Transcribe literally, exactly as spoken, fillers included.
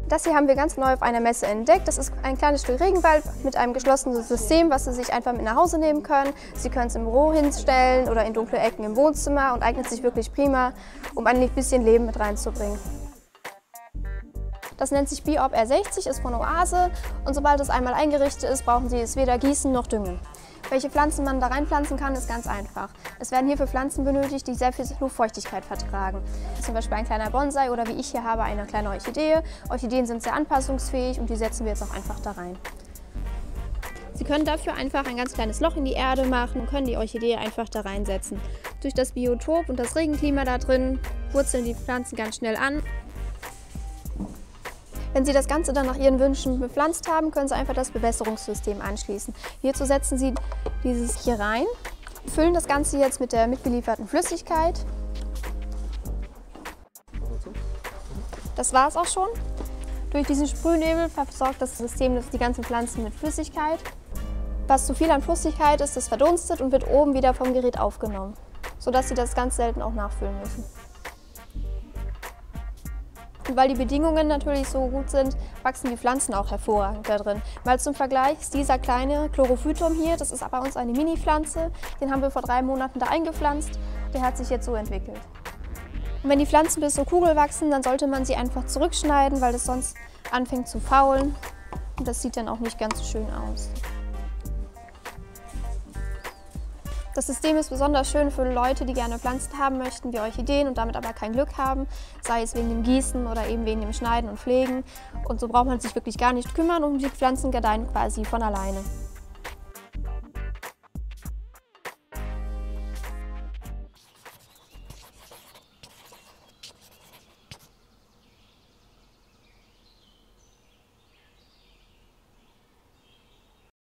Das hier haben wir ganz neu auf einer Messe entdeckt. Das ist ein kleines Stück Regenwald mit einem geschlossenen System, was Sie sich einfach mit nach Hause nehmen können. Sie können es im Büro hinstellen oder in dunkle Ecken im Wohnzimmer und eignet sich wirklich prima, um ein bisschen Leben mit reinzubringen. Das nennt sich Biop R sechzig, ist von Oase und sobald es einmal eingerichtet ist, brauchen Sie es weder gießen noch düngen. Welche Pflanzen man da reinpflanzen kann, ist ganz einfach. Es werden hierfür Pflanzen benötigt, die sehr viel Luftfeuchtigkeit vertragen. Zum Beispiel ein kleiner Bonsai oder wie ich hier habe, eine kleine Orchidee. Orchideen sind sehr anpassungsfähig und die setzen wir jetzt auch einfach da rein. Sie können dafür einfach ein ganz kleines Loch in die Erde machen und können die Orchidee einfach da reinsetzen. Durch das Biotop und das Regenklima da drin wurzeln die Pflanzen ganz schnell an. Wenn Sie das Ganze dann nach Ihren Wünschen bepflanzt haben, können Sie einfach das Bewässerungssystem anschließen. Hierzu setzen Sie dieses hier rein, füllen das Ganze jetzt mit der mitgelieferten Flüssigkeit. Das war es auch schon. Durch diesen Sprühnebel versorgt das System die ganzen Pflanzen mit Flüssigkeit. Was zu viel an Flüssigkeit ist, das verdunstet und wird oben wieder vom Gerät aufgenommen, sodass Sie das ganz selten auch nachfüllen müssen. Und weil die Bedingungen natürlich so gut sind, wachsen die Pflanzen auch hervorragend da drin. Mal zum Vergleich ist dieser kleine Chlorophytum hier, das ist bei uns eine Mini-Pflanze, den haben wir vor drei Monaten da eingepflanzt, der hat sich jetzt so entwickelt. Und wenn die Pflanzen bis zur Kugel wachsen, dann sollte man sie einfach zurückschneiden, weil das sonst anfängt zu faulen und das sieht dann auch nicht ganz so schön aus. Das System ist besonders schön für Leute, die gerne Pflanzen haben möchten, wie Orchideen und damit aber kein Glück haben, sei es wegen dem Gießen oder eben wegen dem Schneiden und Pflegen. Und so braucht man sich wirklich gar nicht kümmern und die Pflanzen gedeihen quasi von alleine.